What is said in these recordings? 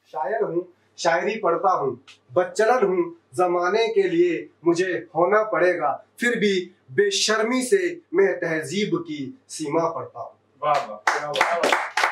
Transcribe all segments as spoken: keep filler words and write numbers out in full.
शायर हूँ, शायरी पढ़ता हूँ, बच्चलन हूँ, जमाने के लिए मुझे होना पड़ेगा, फिर भी बेशर्मी से मैं तहजीब की सीमा पढ़ता हूँ। वाह वाह।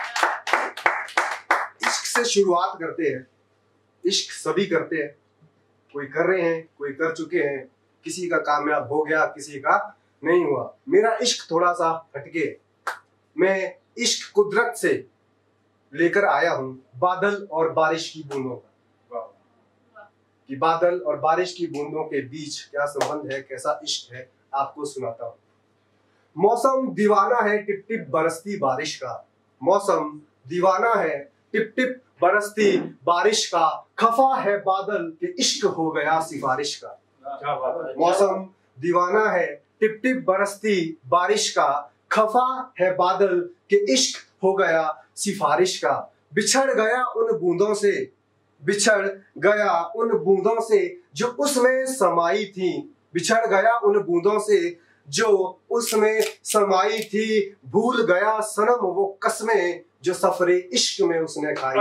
इश्क से शुरुआत करते हैं, इश्क सभी करते हैं, कोई कर रहे हैं, कोई कर चुके हैं, किसी का कामयाब हो गया, किसी का नहीं हुआ। मेरा इश्क थोड़ा सा हटके, मैं इश्क कुदरत से लेकर आया हूँ बादल और बारिश की बूंदों का, कि बादल और बारिश की बूंदों के बीच क्या संबंध है, कैसा इश्क है, आपको सुनाता हूँ। मौसम दीवाना है टिप टिप बरसती बारिश का, मौसम दीवाना है टिप टिप बरसती बारिश का, खफा है बादल के इश्क हो गया सिफारिश का। मौसम दीवाना है टिप टिप बरसती बारिश का, खफा है बादल के इश्क हो गया सिफारिश का। बिछड़ गया उन बूंदों से, बिछड़ गया उन बूंदों से जो उसमें समाई थी, बिछड़ गया उन बूंदों से जो उसमें समाई थी, भूल गया सनम वो कसमें जो सफरे इश्क में उसने खाई।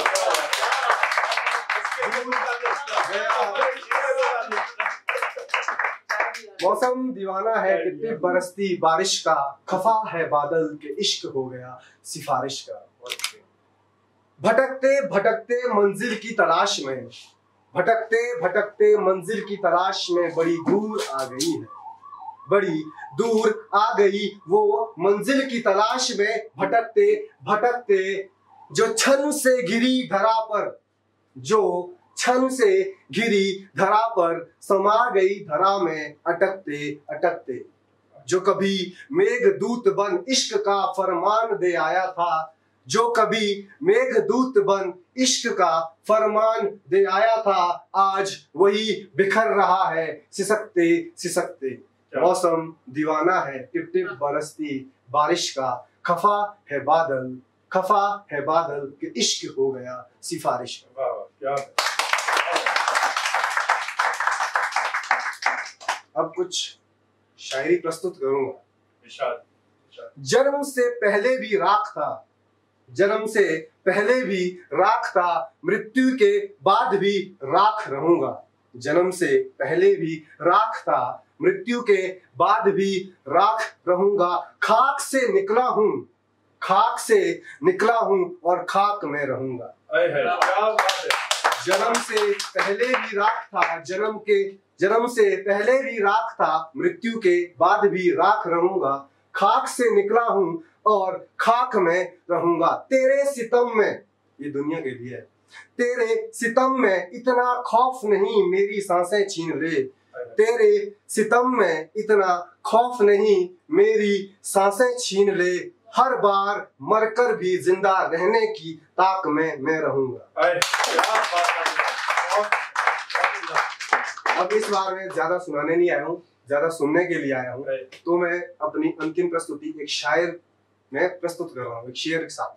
मौसम दीवाना है टिप टिप बरसती बारिश का, खफा है बादल के इश्क हो गया सिफारिश का। भटकते भटकते मंजिल की तलाश में, भटकते भटकते मंजिल की तलाश में बड़ी दूर आ गई है, बड़ी दूर आ गई वो मंजिल की तलाश में। भटकते भटकते जो छन से गिरी धरा पर, जो छन से गिरी धरा पर समा गई धरा में अटकते अटकते। जो कभी मेघदूत बन इश्क का फरमान दे आया था, जो कभी मेघदूत बन इश्क का फरमान दे आया था, आज वही बिखर रहा है सिसकते सिसकते। मौसम दीवाना है टिप टिप बरसती बारिश का, खफा है बादल, खफा है बादल के इश्क हो गया सिफारिश का। क्या अब कुछ शायरी प्रस्तुत करूंगा। विशाल। जन्म से पहले भी राख था, जन्म से पहले भी राख था, मृत्यु के बाद भी राख रहूंगा। जन्म से पहले भी राख था, मृत्यु के बाद भी राख रहूंगा। खाक से निकला हूँ, खाक से निकला हूँ और खाक में रहूंगा। जन्म से पहले भी राख था, जन्म के जन्म से पहले भी राख था, मृत्यु के बाद भी राख रहूंगा। खाक से निकला हूँ और खाक में रहूंगा। तेरे सितम में, ये दुनिया के लिए है, तेरे सितम में इतना खौफ नहीं मेरी सांसें छीन ले, तेरे सितम में इतना खौफ नहीं मेरी सांसें छीन ले। हर बार मरकर भी जिंदा रहने की ताक में मैं रहूंगा। अब इस बार मैं ज्यादा सुनाने नहीं आया हूँ, ज्यादा सुनने के लिए आया हूँ, तो मैं अपनी अंतिम प्रस्तुति एक शायर में प्रस्तुत कर रहा हूँ, एक शेर के साथ।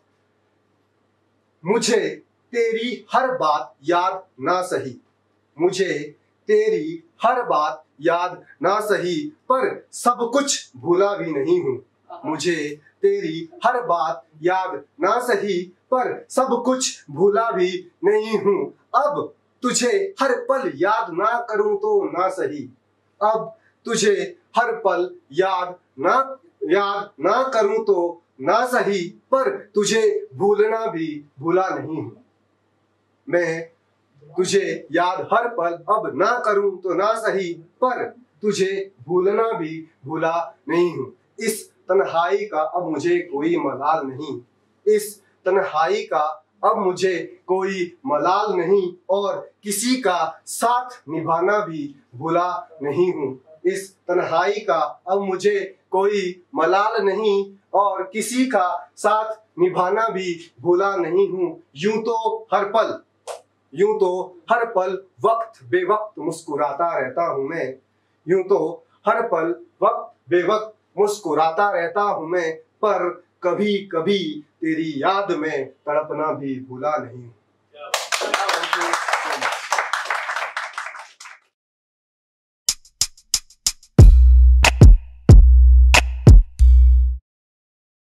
मुझे तेरी हर बात याद ना सही, मुझे तेरी हर बात याद ना सही, पर सब कुछ भूला भी नहीं हूँ। मुझे तेरी हर बात याद ना सही, पर सब कुछ भूला भी नहीं हूँ। अब तुझे हर पल याद ना करूं तो ना सही, अब तुझे हर पल याद ना याद ना करूं तो ना सही, पर तुझे भूलना भी भूला नहीं हूं। मैं तुझे याद हर पल अब ना करूं तो ना सही, पर तुझे भूलना भी भूला नहीं हूं। इस तन्हाई का अब मुझे कोई मलाल नहीं, इस तन्हाई का अब मुझे कोई मलाल नहीं, और किसी का साथ निभाना भी भूला नहीं हूँ। इस तन्हाई का अब मुझे कोई मलाल नहीं, और किसी का साथ निभाना भी भूला नहीं हूँ। यूं तो हर पल यूं तो हर पल वक्त बेवक्त मुस्कुराता रहता हूँ मैं, यूं तो हर पल वक्त बेवक्त मुस्कुराता रहता हूँ मैं, पर कभी कभी तेरी याद में तड़पना भी भूला नहीं।